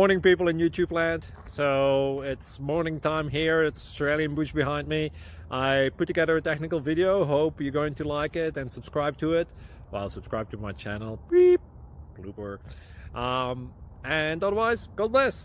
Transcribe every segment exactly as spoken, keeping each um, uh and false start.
Morning, people in YouTube land. So it's morning time here. It's Australian bush behind me. I put together a technical video. Hope you're going to like it and subscribe to it. Well, subscribe to my channel. Beep. Blooper. Um, and otherwise, God bless.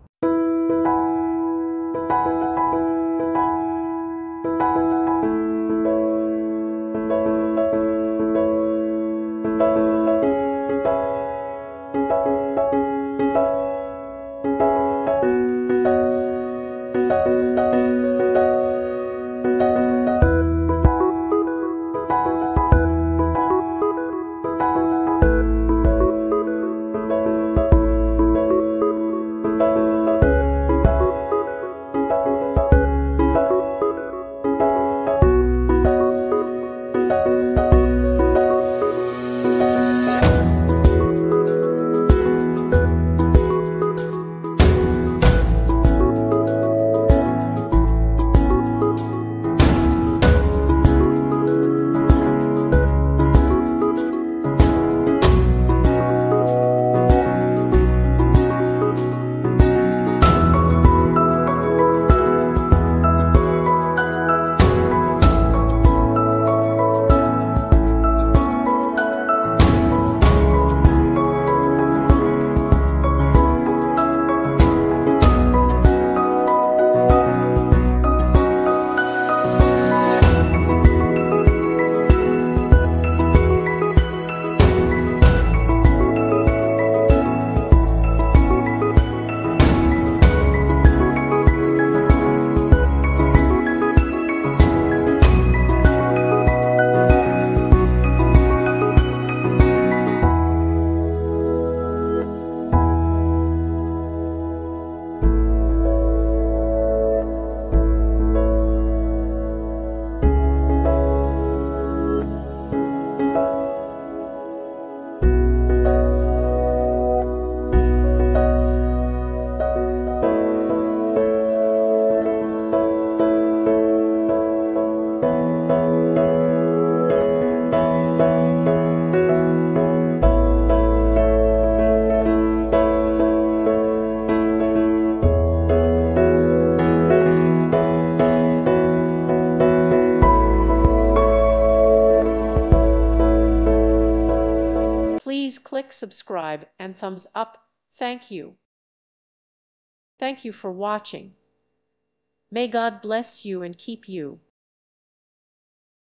Please click subscribe and thumbs up. Thank you. Thank you for watching. May God bless you and keep you.